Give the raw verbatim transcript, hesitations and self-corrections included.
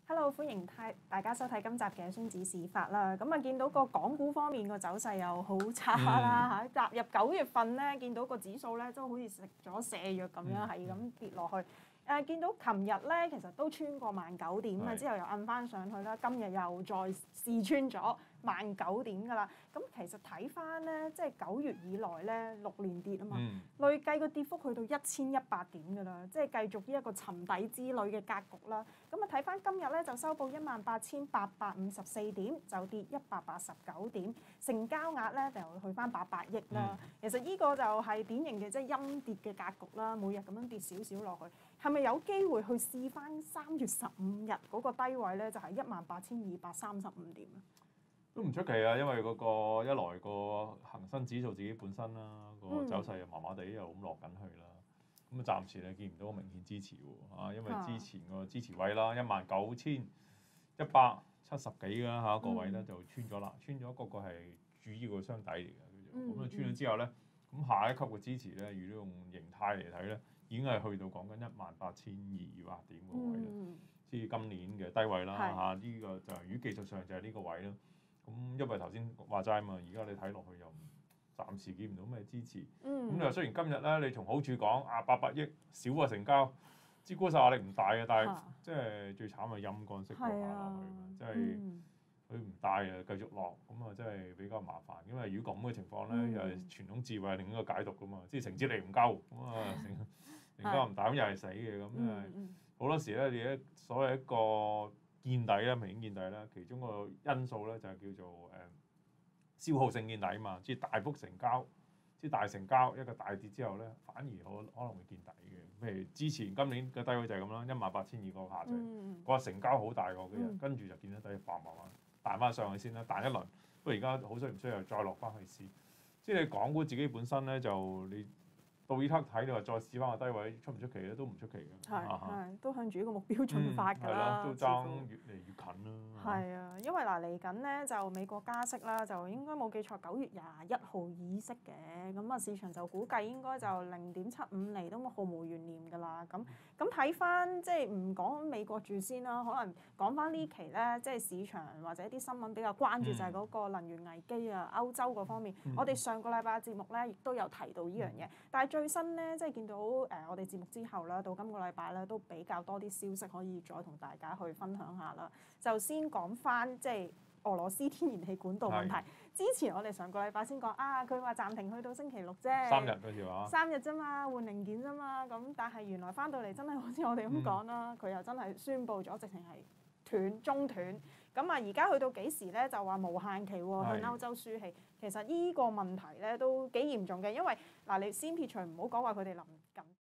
Hello， 歡迎睇大家收睇今集嘅孫子史法啦。咁啊，見到個港股方面個走勢又好差啦嚇，踏入九月份咧，見到個指數咧都好似食咗瀉藥咁樣，係咁跌落去。誒，見到琴日咧，其實都穿過萬九點啊，之後又摁翻上去啦。今日又再試穿咗萬九點㗎啦。咁其實睇翻咧，即係九月以來咧六連跌啊嘛，嗯、累計個跌幅去到一千一百點㗎啦，即係繼續呢一個沉底之類嘅格局啦。咁啊睇翻今日咧就收報一萬八千八百五十四點，就跌一百八十九點，成交額咧就去翻八百億啦。嗯、其實呢個就係典型嘅即係陰跌嘅格局啦，每日咁樣跌少少落去。係咪有機會去試翻三月十五日嗰個低位咧？就係一萬八千二百三十五點啊！ 都唔出奇啊，因為嗰個一來個恆生指數自己本身啦，個走勢又麻麻地又咁落緊去啦。咁啊，暫時你見唔到明顯支持喎啊，因為之前個支持位啦，一萬九千一百七十幾啦嚇個位咧就穿咗啦，穿咗個個係主要嘅雙底嚟嘅。咁啊穿咗之後咧，咁下一級嘅支持咧，如果用形態嚟睇咧，已經係去到講緊一萬八千二百點個位啦，即係今年嘅低位啦嚇。呢個就係如果技術上就係呢個位啦。咁因為頭先話齋嘛，而家你睇落去又暫時見唔到咩支持。咁、嗯、你話雖然今日咧，你從好處講啊，八百億少嘅成交，支沽售壓力唔大嘅，但係、啊、即係最慘係陰乾式落下落去，即係佢唔大啊，繼續落，咁啊真係比較麻煩。因為如果咁嘅情況咧，嗯、又係傳統智慧係另一個解讀噶嘛，即係承接力唔夠，咁啊成成交唔大，咁又係死嘅，咁因為好多時咧，你一所謂一個見底啦，明顯見底啦，其中個因素咧就係叫做誒、呃、消耗性見底嘛，即係大幅成交，即係大成交一個大跌之後咧，反而可可能會見底嘅。譬如之前今年嘅低位就係咁啦，一萬八千二個下墜，個成交好大個幾日，跟住就見到底百萬萬彈翻上去先啦，彈一輪，不過而家好衰唔衰又再落翻去試，即係你港股自己本身咧就你。到依刻睇你話再試翻個低位出唔出奇咧？都唔出奇嘅。 係係都向住呢個目標進發㗎啦。 嗯、都爭越嚟越近啦。 係啊，因為嗱嚟緊咧就美國加息啦，就應該冇記錯九月廿一號議息嘅，咁啊市場就估計應該就零點七五厘都毫無懸念㗎啦。咁咁睇翻即係唔講美國住先啦，可能講翻呢期咧，即係市場或者啲新聞比較關注就係嗰個能源危機啊，歐洲嗰方面。嗯、我哋上個禮拜嘅節目咧亦都有提到呢樣嘢，但係最新咧，即係見到誒、呃、我哋節目之後啦，到今個禮拜咧都比較多啲消息可以再同大家去分享下啦。就先講翻即係俄羅斯天然氣管道問題。是之前我哋上個禮拜先講啊，佢話暫停去到星期六啫，三日嗰條啊，三日啫嘛，換零件啫嘛。咁但係原來翻到嚟真係好似我哋咁講啦，佢、嗯、又真係宣布咗直情係斷中斷。咁啊，而家去到幾時咧？就話無限期喎，向歐洲輸氣。其實呢個問題咧都幾嚴重嘅，因為嗱，你先撇除唔好講話佢哋臨近。